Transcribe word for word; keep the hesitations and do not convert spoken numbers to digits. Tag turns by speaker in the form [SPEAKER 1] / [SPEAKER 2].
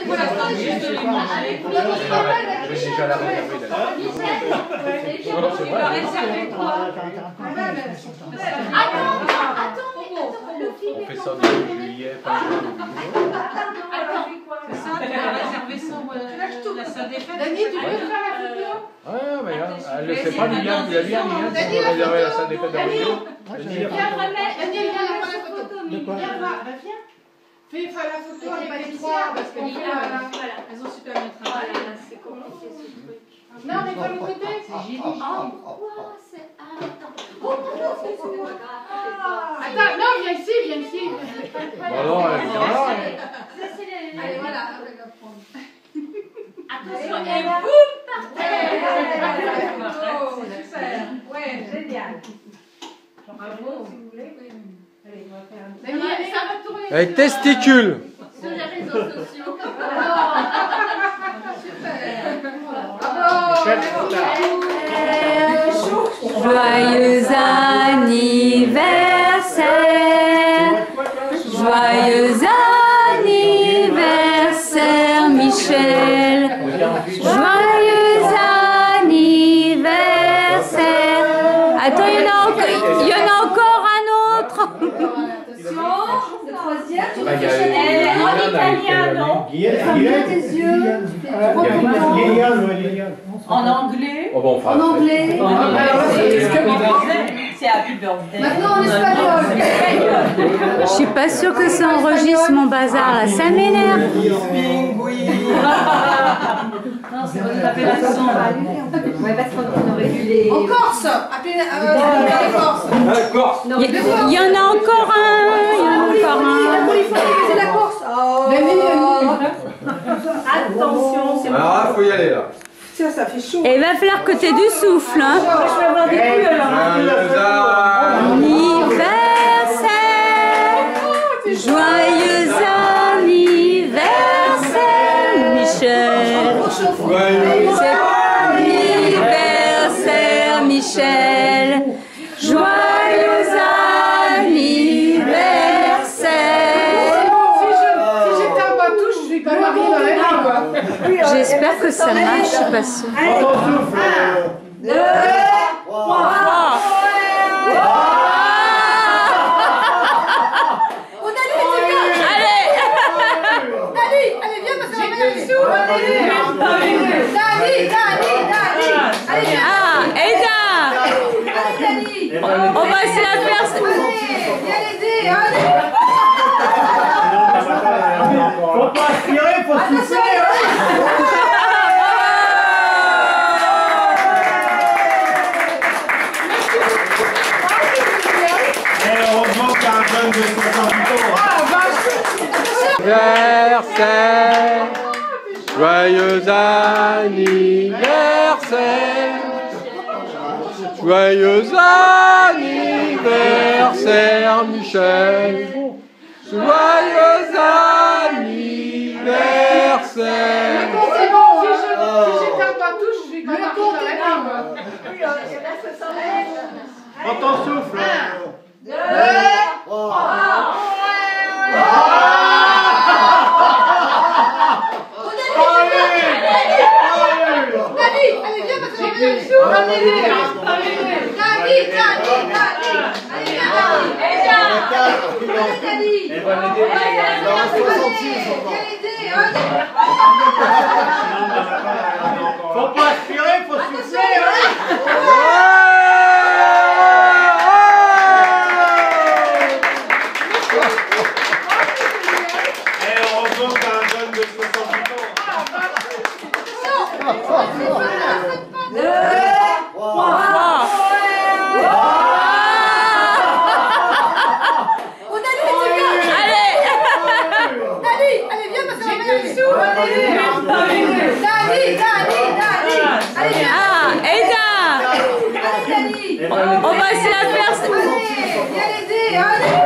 [SPEAKER 1] pour l'instant, juste de les manger.
[SPEAKER 2] Je vais déjà la réserver là. Non, non, c'est vrai.
[SPEAKER 3] Attends, attends,
[SPEAKER 2] On fait ça début juillet, fin juin.
[SPEAKER 1] C'est ça, tu vas réserver ça pour la salle des fêtes.
[SPEAKER 3] Dani, tu veux faire la photo?
[SPEAKER 2] Ouais, mais là, elle ne sait pas, Liliane, tu l'as dit à Liliane, si on réservait la salle des fêtes de Rio.
[SPEAKER 3] Viens, Daniel, viens faire la photo. Viens, va, viens. Fais faire la photo avec les trois, parce que
[SPEAKER 1] Voilà, elles ont super bien travaillé.
[SPEAKER 4] C'est compliqué ce truc.
[SPEAKER 3] non, mais pas le côté.
[SPEAKER 4] C'est Gilles. Oh, quoi? C'est... Ah, attends. Oh, non, non, c'est pas grave.
[SPEAKER 3] Attends, non, viens ici, viens ici.
[SPEAKER 2] Bon, non, elle est là.
[SPEAKER 3] Allez, voilà, on va la prendre.
[SPEAKER 4] Attention, et boum, par terre.
[SPEAKER 3] Super, ouais.
[SPEAKER 4] Génial.
[SPEAKER 3] Bravo, si vous voulez. Allez, on va faire un... Dani, allez, ça va tourner.
[SPEAKER 2] Avec testicules.
[SPEAKER 4] Sur les réseaux sociaux.
[SPEAKER 5] Joyeux anniversaire, joyeux anniversaire Michel, joyeux anniversaire. Attends, il y en a encore, il y en a encore un autre.
[SPEAKER 3] Attention, le troisième.
[SPEAKER 2] Bah, il y a
[SPEAKER 4] En italien, non?
[SPEAKER 1] En anglais.
[SPEAKER 2] Oh, bon, enfin,
[SPEAKER 3] En anglais.
[SPEAKER 1] C'est Happy Birthday.
[SPEAKER 3] Maintenant en espagnol.
[SPEAKER 5] Je suis pas sûre que ça enregistre mon bazar là, ça m'énerve.
[SPEAKER 1] Non, c'est votre appellation.
[SPEAKER 4] Ouais, parce qu'on aurait dû les...
[SPEAKER 3] En Corse. Appelez euh, en Corse.
[SPEAKER 5] Il y, il y en a encore un, il y en a encore un.
[SPEAKER 3] C'est la Corse. Mais oui,
[SPEAKER 4] Attention, c'est bon.
[SPEAKER 2] alors là, il faut y aller là.
[SPEAKER 3] ça, ça fait chaud.
[SPEAKER 5] Et il va falloir que t'aies du souffle, hein.
[SPEAKER 4] Je vais avoir des couilles alors.
[SPEAKER 5] Anniversaire, joyeux anniversaire Michel. C'est anniversaire Michel, joyeux anniversaire.
[SPEAKER 3] Si j'étais un bateau, je suis pas mariée dans la vie, quoi.
[SPEAKER 5] J'espère que ça marche, je suis pas sûre.
[SPEAKER 3] Deux, trois. Oh, Dani, c'est bien.
[SPEAKER 5] Allez.
[SPEAKER 3] Dani, allez, viens, parce qu'on va mettre les sous. Dani, Dani, Dani, Dani. Allez, viens.
[SPEAKER 5] Ah, Eda.
[SPEAKER 3] Allez, Dani.
[SPEAKER 5] On va se la faire.
[SPEAKER 3] Allez, viens l'aider, allez.
[SPEAKER 6] Faut pas aspirer, faut souffler. Et heureusement qu'il y a un jeune de soixante-huit ans.
[SPEAKER 2] Anniversaire, joyeux anniversaire, joyeux anniversaire Michel, joyeux anniversaire.
[SPEAKER 3] C'est bon, si j'étais un bateau, je suis pas mariée dans la vie, quoi.
[SPEAKER 6] Prends ton souffle.
[SPEAKER 3] Deux, trois. Dani, allez, viens, parce qu'on va mettre les sous. Dani, Dani, Dani, Dani. Allez, viens, Dani. Allez, Dani. Viens l'aider, allez.
[SPEAKER 6] Faut pas aspirer, faut souffler. Et heureusement qu'il y a un jeune de soixante-huit ans.
[SPEAKER 3] Deux, trois. Oh, Dani, c'est bien.
[SPEAKER 5] Allez.
[SPEAKER 3] Dani, allez, viens, parce qu'on va mettre les sous. Dani, Dani, Dani. Allez, viens.
[SPEAKER 5] Ah, Eda.
[SPEAKER 3] Allez, Dani.
[SPEAKER 5] On va se la faire.
[SPEAKER 3] Allez, viens l'aider, allez.